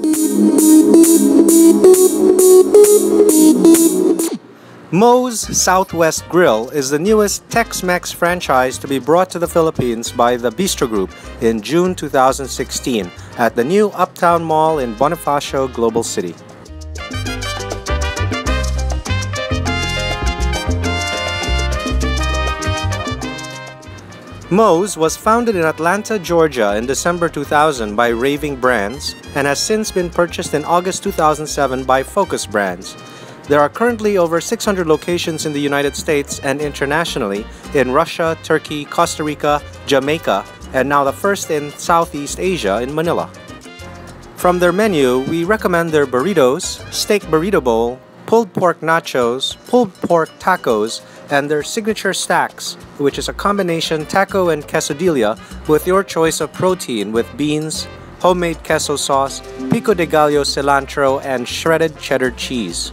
Moe's Southwest Grill is the newest Tex-Mex franchise to be brought to the Philippines by the Bistro Group in June 2016 at the new Uptown Mall in Bonifacio, Global City. Moe's was founded in Atlanta, Georgia in December 2000 by Raving Brands and has since been purchased in August 2007 by Focus Brands. There are currently over 600 locations in the United States and internationally in Russia, Turkey, Costa Rica, Jamaica, and now the first in Southeast Asia in Manila. From their menu, we recommend their burritos, steak burrito bowl, pulled pork nachos, pulled pork tacos, and their signature stacks, which is a combination taco and quesadilla with your choice of protein with beans, homemade queso sauce, pico de gallo cilantro, and shredded cheddar cheese.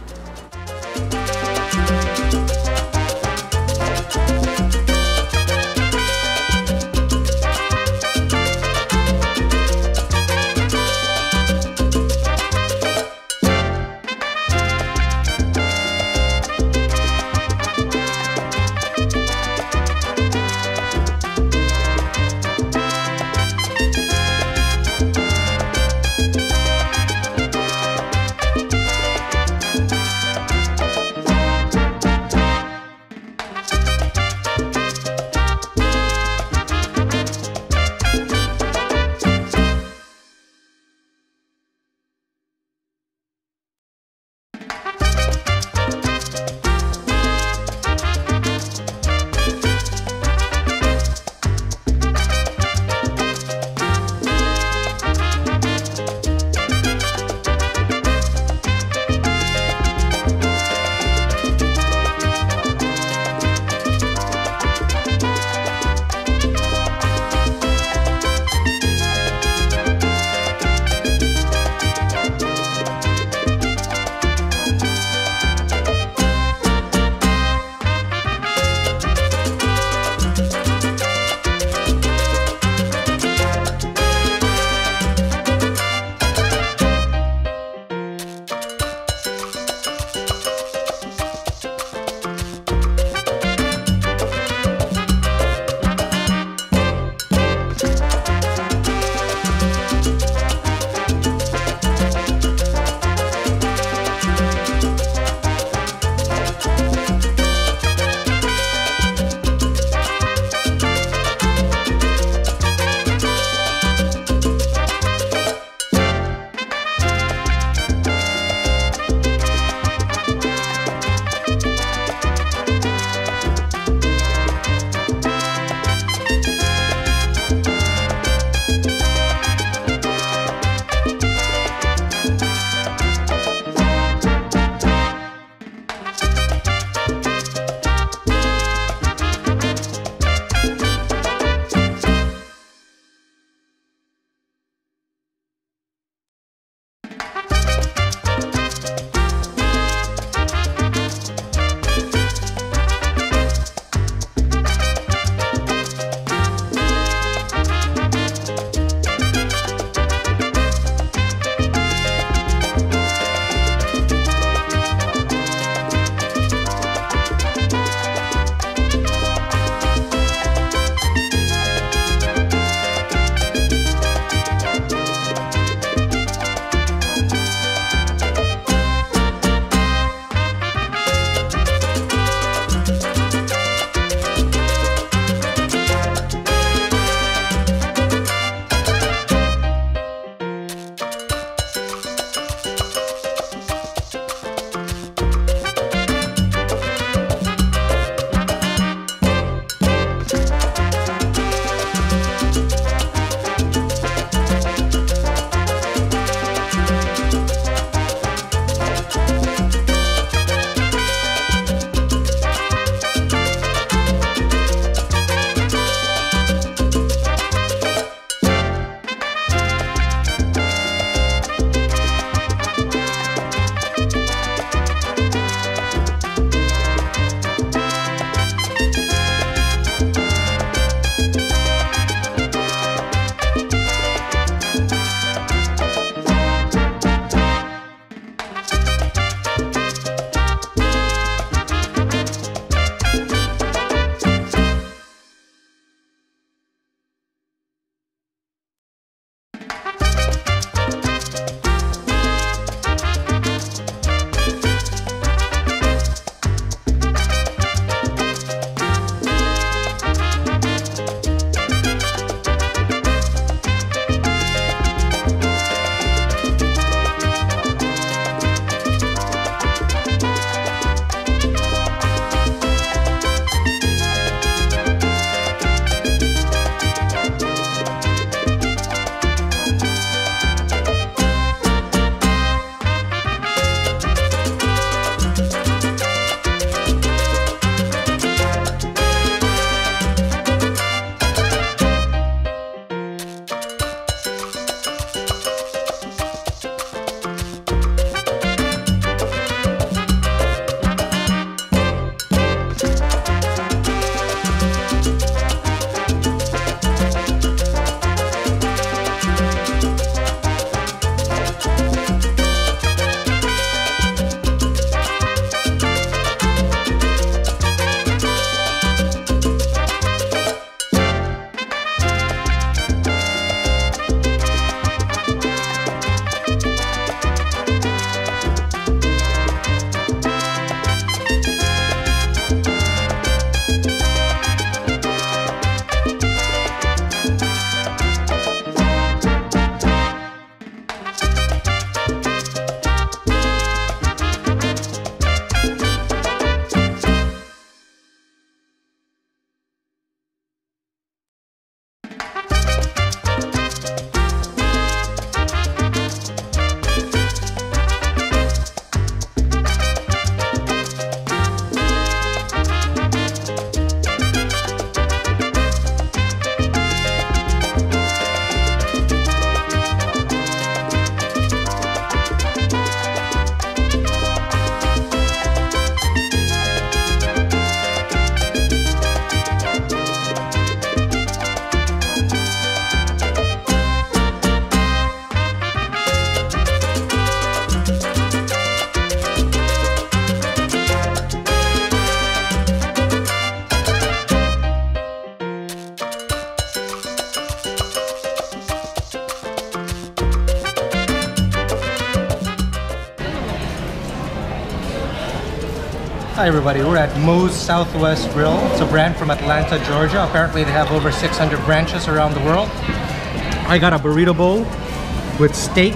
Hi everybody, we're at Moe's Southwest Grill. It's a brand from Atlanta, Georgia. Apparently they have over 600 branches around the world. I got a burrito bowl with steak.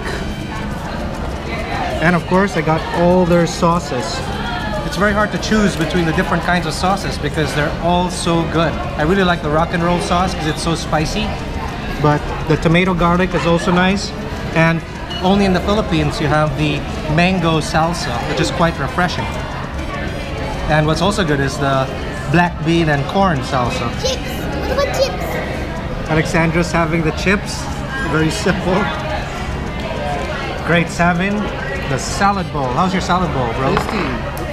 And of course I got all their sauces. It's very hard to choose between the different kinds of sauces because they're all so good. I really like the rock and roll sauce because it's so spicy. But the tomato garlic is also nice. And only in the Philippines you have the mango salsa, which is quite refreshing. And what's also good is the black bean and corn salsa. Chips! What about chips? Alexandra's having the chips. Very simple. Great having the salad bowl. How's your salad bowl, bro? Tasty.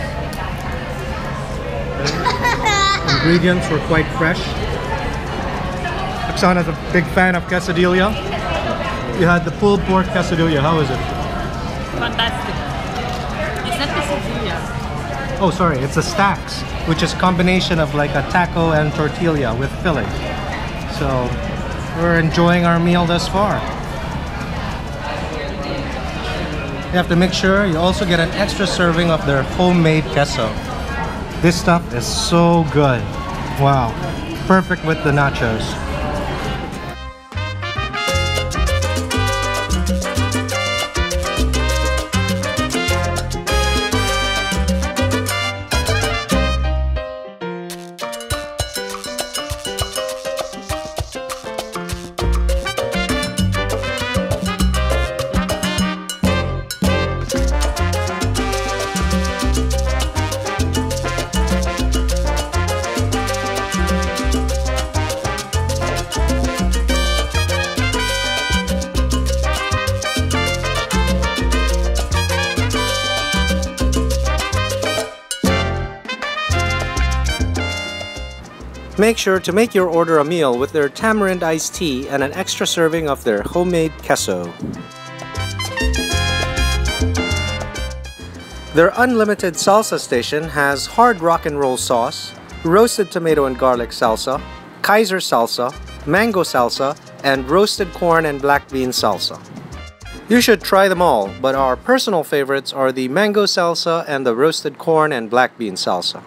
Ingredients were quite fresh. Oksana's a big fan of quesadilla. You had the pulled pork quesadilla. How is it? Fantastic. It's not quesadilla. Oh, sorry. It's a stacks, which is combination of like a taco and tortilla with filling. So we're enjoying our meal thus far. You have to make sure you also get an extra serving of their homemade queso. This stuff is so good. Wow. Perfect with the nachos. Make sure to make your order a meal with their tamarind iced tea and an extra serving of their homemade queso. Their unlimited salsa station has hard rock and roll sauce, roasted tomato and garlic salsa, Kaiser salsa, mango salsa, and roasted corn and black bean salsa. You should try them all, but our personal favorites are the mango salsa and the roasted corn and black bean salsa.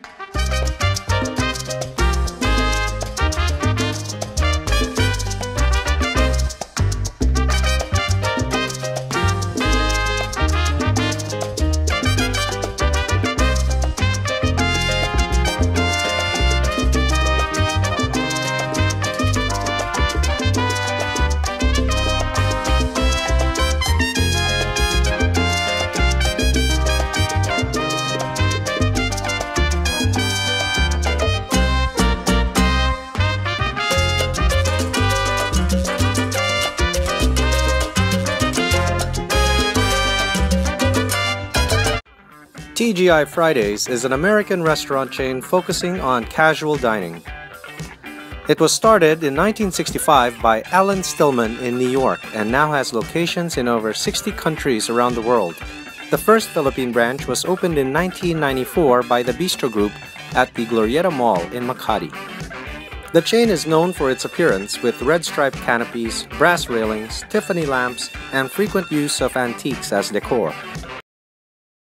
TGI Fridays is an American restaurant chain focusing on casual dining. It was started in 1965 by Alan Stillman in New York and now has locations in over 60 countries around the world. The first Philippine branch was opened in 1994 by the Bistro Group at the Glorieta Mall in Makati. The chain is known for its appearance with red-striped canopies, brass railings, Tiffany lamps, and frequent use of antiques as decor.